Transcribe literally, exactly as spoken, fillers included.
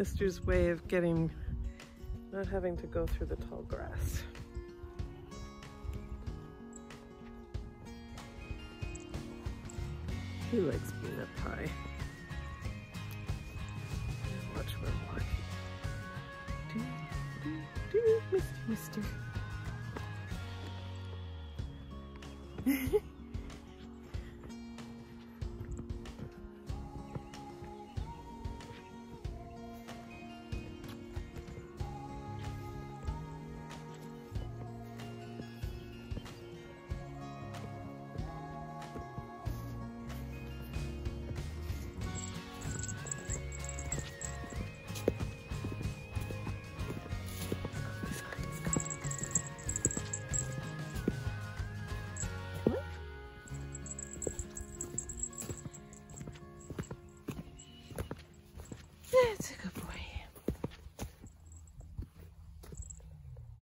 Mister's way of getting, not having to go through the tall grass. He likes being up high. Watch where I'm walking. Do, do, do, Mister, Mister.